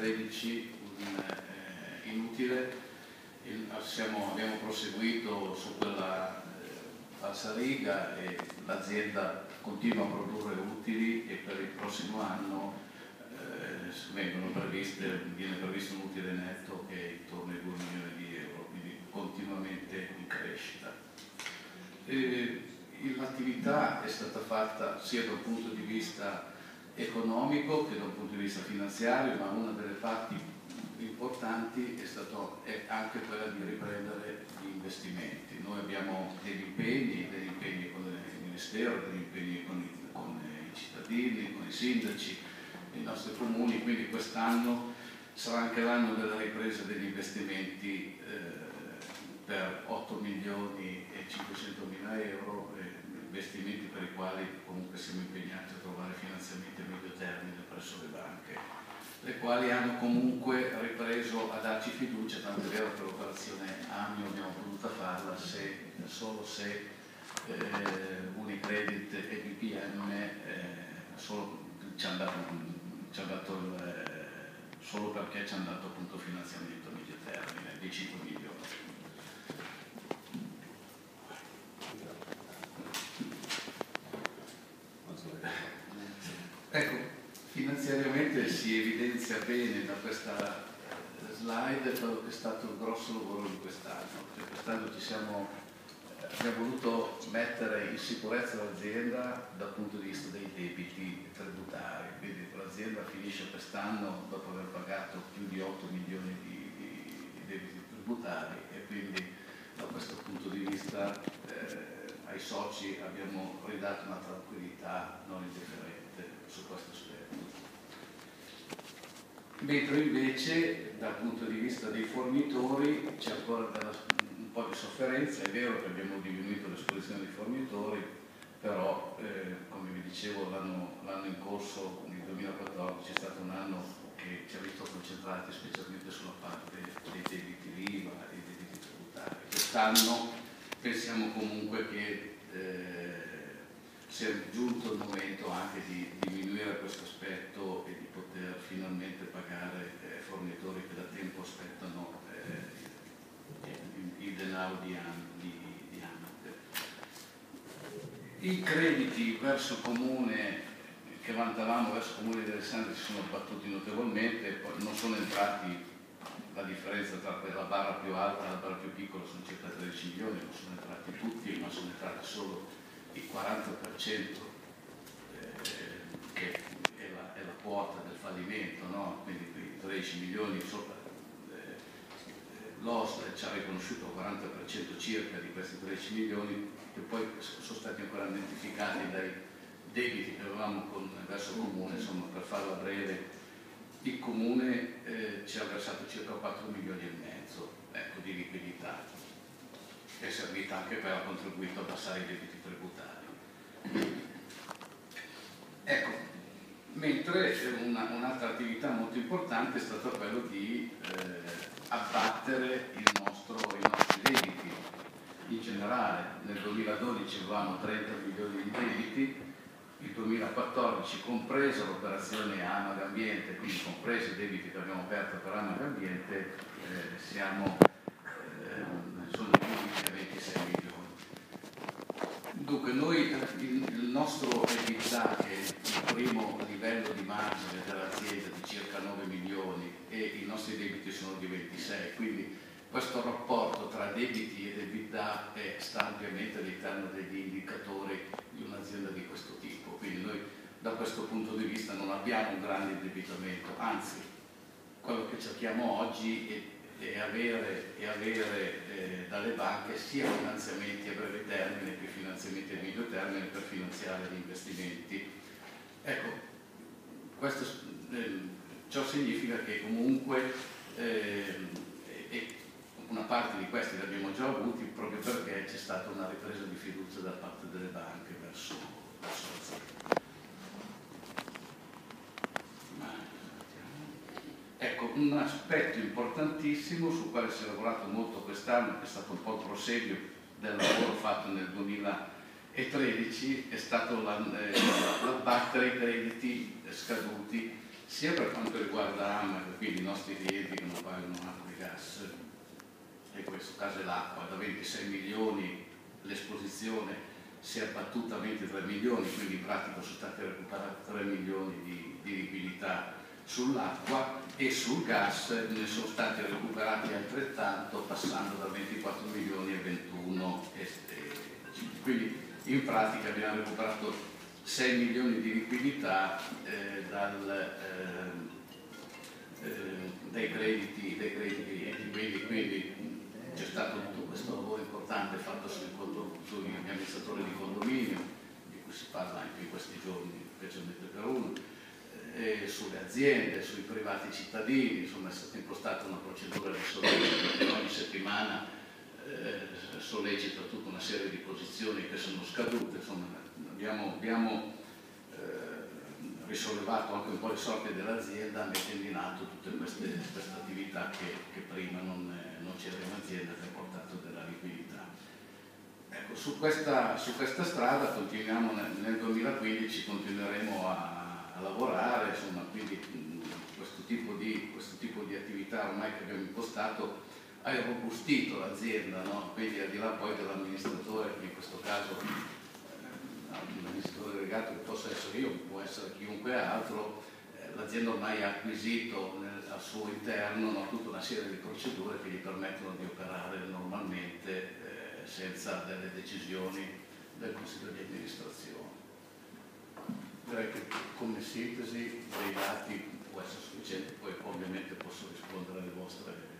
2013 inutile. Abbiamo proseguito su quella falsariga e l'azienda continua a produrre utili, e per il prossimo anno viene previsto un utile netto che è intorno ai 2 milioni di euro, quindi continuamente in crescita. L'attività è stata fatta sia da un punto di vista economico che da un punto di vista finanziario, ma una delle parti importanti è anche quella di riprendere gli investimenti. Noi abbiamo degli impegni con il Ministero, degli impegni con i cittadini, con i sindaci, i nostri comuni, quindi quest'anno sarà anche l'anno della ripresa degli investimenti per 8 milioni e 500 mila euro, investimenti per i quali comunque siamo impegnati a trovare finanziamenti a medio termine presso le banche, le quali hanno comunque ripreso a darci fiducia, tanto è vero che l'operazione AMIO abbiamo potuto farla solo se Unicredit e BPM solo perché ci hanno dato appunto finanziamento a medio termine di 5 milioni. Ecco, finanziariamente si evidenzia bene da questa slide quello che è stato il grosso lavoro di quest'anno. Cioè, quest'anno abbiamo voluto mettere in sicurezza l'azienda dal punto di vista dei debiti tributari, quindi l'azienda finisce quest'anno dopo aver pagato più di 8 milioni di debiti tributari, e quindi da questo punto di vista ai soci abbiamo ridato una tranquillità non indifferente su questo aspetto. Mentre invece dal punto di vista dei fornitori c'è ancora un po' di sofferenza. È vero che abbiamo diminuito l'esposizione dei fornitori, però come vi dicevo l'anno in corso, nel 2014, è stato un anno che ci ha visto concentrati specialmente sulla parte dei debiti l'IVA e dei debiti tributari. Quest'anno pensiamo comunque che sia giunto il momento anche di diminuire questo aspetto e di poter finalmente pagare fornitori che da tempo aspettano il denaro di ANAT. I crediti verso comune che vantavamo verso Comune di Alessandria si sono abbattuti notevolmente, poi non sono entrati, la differenza tra la barra più alta e la barra più piccola sono circa 13 milioni, non sono entrati tutti, ma sono entrati solo il 40%, che è la quota del fallimento, no? Quindi quei 13 milioni sopra. L'OST ci ha riconosciuto il 40% circa di questi 13 milioni, che poi sono stati ancora identificati dai debiti che avevamo verso il Comune. Insomma, per farla breve, il Comune ci ha versato circa 4 milioni e mezzo di liquidità, che è servita anche per aver contribuito a abbassare i debiti tributari. Ecco, mentre un'altra attività molto importante è stata quella di abbattere i nostri debiti. In generale, nel 2012 avevamo 30 milioni di debiti, il 2014, compresa l'operazione Amag Ambiente, quindi compresi i debiti che abbiamo aperto per Amag Ambiente, sono diminuiti a 26 milioni. Dunque, noi il nostro EBITDA, che è il primo livello di margine dell'azienda, di circa 9 milioni, e i nostri debiti sono di 26, quindi questo rapporto tra debiti ed EBITDA sta ampiamente all'interno degli indicatori di un'azienda di questo tipo. Quindi noi da questo punto di vista non abbiamo un grande indebitamento, anzi quello che cerchiamo oggi è avere dalle banche sia finanziamenti a breve termine che finanziamenti a medio termine per finanziare gli investimenti. Ecco, ciò significa che comunque una parte di questi li abbiamo già avuti, proprio perché c'è stata una ripresa di fiducia da parte delle banche verso l'azienda. Ecco, un aspetto importantissimo sul quale si è lavorato molto quest'anno, che è stato un po' il proseguio del lavoro fatto nel 2013, è stato l'abbattere i crediti scaduti sia per quanto riguarda AMAG, quindi i nostri clienti che non pagano acqua e gas, e in questo caso è l'acqua, da 26 milioni l'esposizione si è abbattuta a 23 milioni, quindi in pratica sono stati recuperati 3 milioni di liquidità sull'acqua, e sul gas ne sono stati recuperati altrettanto, passando da 24 milioni a 21, quindi in pratica abbiamo recuperato 6 milioni di liquidità dai crediti clienti, quindi c'è stato tutto questo lavoro importante fatto sugli amministratori di condominio, di cui si parla anche in questi giorni, specialmente per uno, sulle aziende, sui privati cittadini. Insomma, è stata impostata una procedura di sollecito che ogni settimana sollecita tutta una serie di posizioni che sono scadute. Insomma, abbiamo risollevato anche un po' le sorti dell'azienda, mettendo in atto tutte queste attività che prima non c'era in azienda, che ha portato della liquidità. Ecco, su questa strada continuiamo nel 2015, continueremo a lavorare, insomma, quindi questo tipo di attività ormai che abbiamo impostato ha irrobustito l'azienda, no? Quindi al di là poi dell'amministratore, in questo caso l'amministratore delegato che possa essere io, può essere chiunque altro, l'azienda ormai ha acquisito al suo interno, no, tutta una serie di procedure che gli permettono di operare normalmente senza delle decisioni del Consiglio di amministrazione. Direi che come sintesi dei dati può essere sufficiente, poi ovviamente posso rispondere alle vostre